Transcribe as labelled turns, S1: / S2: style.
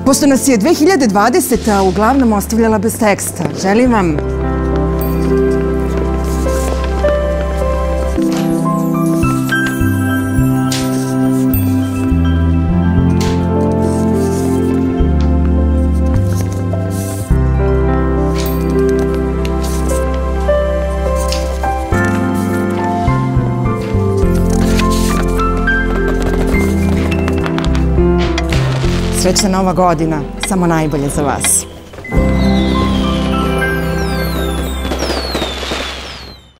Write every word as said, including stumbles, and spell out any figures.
S1: Pošto nas je dve hiljade dvadeseta uglavnom ostavljala bez teksta, želim vam srećna nova godina, samo najbolje za vas.